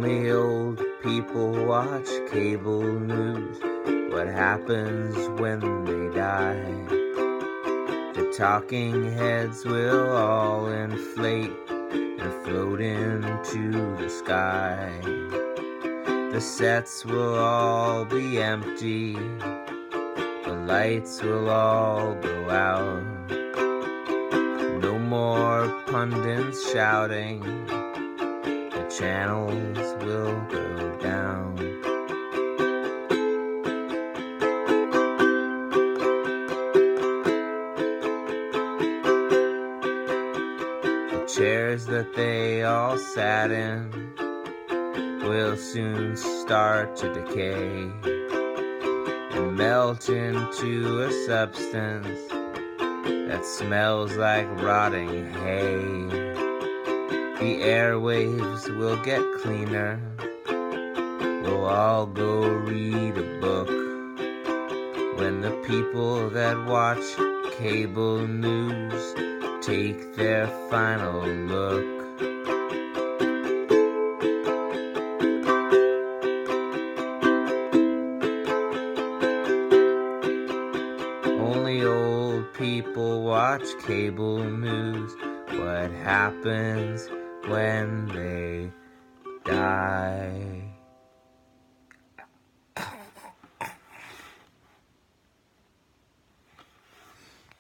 Only old people watch cable news. What happens when they die? The talking heads will all inflate and float into the sky. The sets will all be empty. The lights will all go out. No more pundits shouting. The channels will go down. The chairs that they all sat in will soon start to decay and melt into a substance that smells like rotting hay. The airwaves will get cleaner. We'll all go read a book when the people that watch cable news take their final look. Only old people watch cable news. What happens when they die?